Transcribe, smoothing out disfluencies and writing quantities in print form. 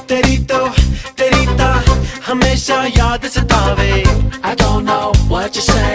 तेरी ता हमेशा याद सतावे। I don't know what you're saying